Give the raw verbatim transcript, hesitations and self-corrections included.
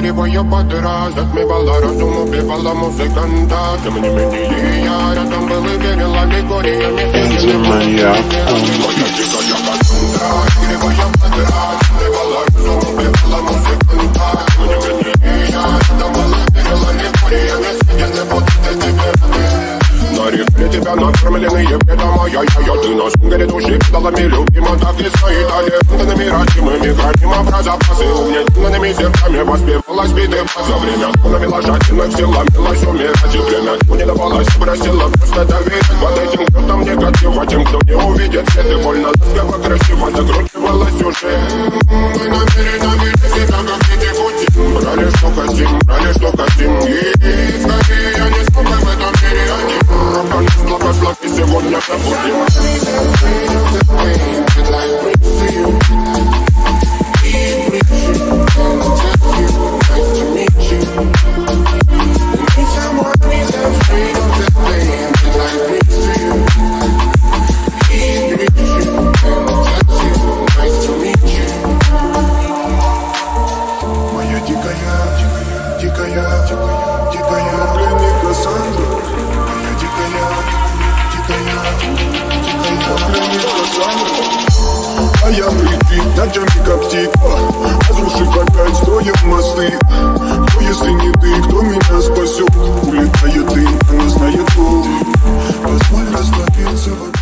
игривая подра, затмевала разум, убивала музыканта. Тем не менее я рядом был и верила легориями. Моя дикая косундра, игривая подра, затмевала разум, убивала музыканта. Тем не менее я рядом был и верила легориями. Съедены вот эти веры. Нарекли тебя накормленные бредом, ай-яй-яй. Ты на сунгере души педалами любима, так и стоит талентными родимыми, храним про запасы, угнетенными сердцами воспевалась биты за время. Навела жадинок, сила милась умирать и время. Ну не давалась, просила просто доверять под этим кто-то негатива, тем, кто не увидит свет и больно наспева красиво закручивалась уже. Мы намеренно видели себя, как дети пути. Брали, что хотим, брали, что хотим. И скорее я не смог в этом мире один. Организм благослови сегодня забудем. Моя дикая, дикая, дикая, дикая, пленник Кассандра. Моя дикая, дикая, дикая, пленник Кассандра. А я прикрыт, ночами коптит, разрушив опять строим мосты. Кто, если не ты, кто меня спасет? Улетает дым, она знает пол. Позволь расслабиться.